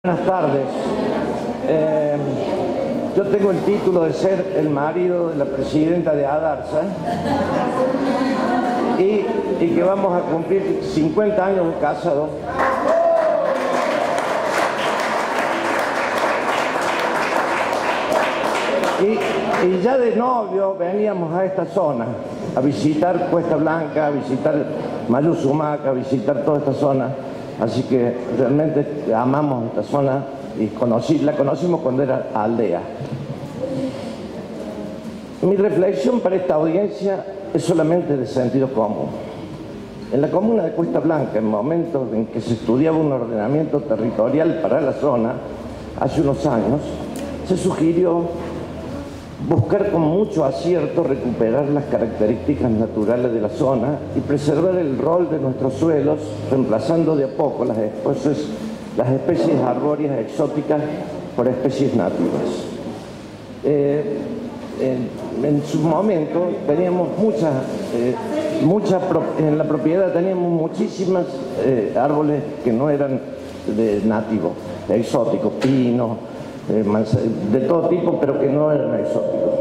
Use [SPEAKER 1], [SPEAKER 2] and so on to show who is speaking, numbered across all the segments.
[SPEAKER 1] Buenas tardes. Yo tengo el título de ser el marido de la presidenta de Adarsa y que vamos a cumplir 50 años de casado. Y ya de novio veníamos a esta zona a visitar Cuesta Blanca, a visitar Mayuzumaca, a visitar toda esta zona. Así que realmente amamos esta zona y la conocimos cuando era aldea. Mi reflexión para esta audiencia es solamente de sentido común. En la comuna de Cuesta Blanca, en momentos en que se estudiaba un ordenamiento territorial para la zona, hace unos años, se sugirió buscar con mucho acierto recuperar las características naturales de la zona y preservar el rol de nuestros suelos, reemplazando de a poco las especies arbóreas exóticas por especies nativas. En su momento teníamos en la propiedad teníamos muchísimos árboles que no eran nativos, exóticos, pinos, de todo tipo, pero que no eran exóticos.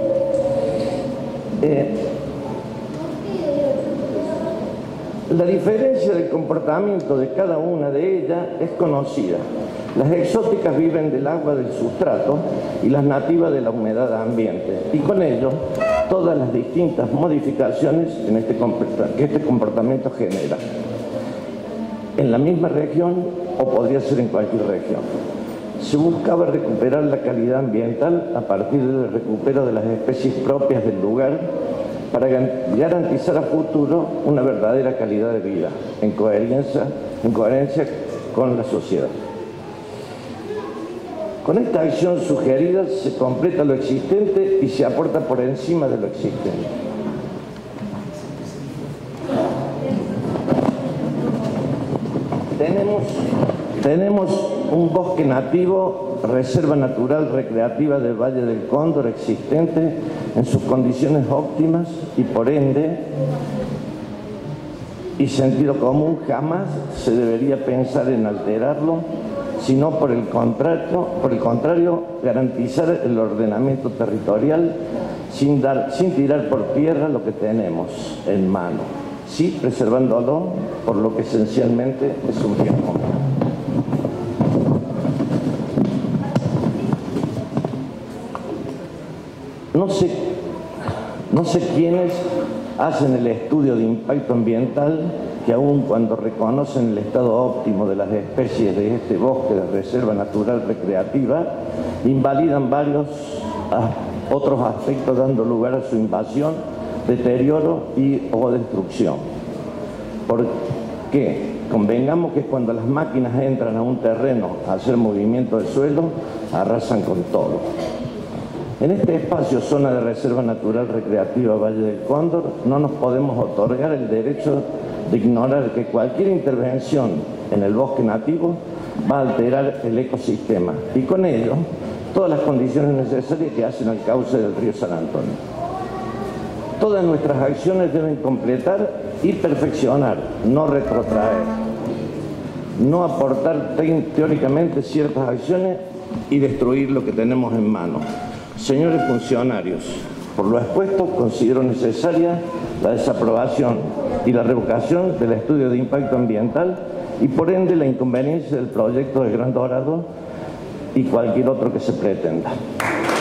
[SPEAKER 1] La diferencia del comportamiento de cada una de ellas es conocida. Las exóticas viven del agua del sustrato y las nativas de la humedad ambiente, y con ello todas las distintas modificaciones que este comportamiento genera en la misma región o podría ser en cualquier región. Se buscaba recuperar la calidad ambiental a partir del recupero de las especies propias del lugar para garantizar a futuro una verdadera calidad de vida, en coherencia con la sociedad. Con esta acción sugerida se completa lo existente y se aporta por encima de lo existente. Tenemos un bosque nativo, reserva natural recreativa del Valle del Cóndor existente en sus condiciones óptimas y por ende, y sentido común, jamás se debería pensar en alterarlo, sino por el contrario, garantizar el ordenamiento territorial sin tirar por tierra lo que tenemos en mano, sí preservándolo por lo que esencialmente es un bien común. No sé quiénes hacen el estudio de impacto ambiental que aun cuando reconocen el estado óptimo de las especies de este bosque de reserva natural recreativa, invalidan varios otros aspectos dando lugar a su invasión, deterioro o destrucción. ¿Por qué? Convengamos que cuando las máquinas entran a un terreno a hacer movimiento del suelo, arrasan con todo. En este espacio, zona de reserva natural recreativa Valle del Cóndor, no nos podemos otorgar el derecho de ignorar que cualquier intervención en el bosque nativo va a alterar el ecosistema y con ello todas las condiciones necesarias que hacen el cauce del río San Antonio. Todas nuestras acciones deben completar y perfeccionar, no retrotraer, no aportar teóricamente ciertas acciones y destruir lo que tenemos en mano. Señores funcionarios, por lo expuesto, considero necesaria la desaprobación y la revocación del estudio de impacto ambiental y por ende la inconveniencia del proyecto de Gran Dorado y cualquier otro que se pretenda.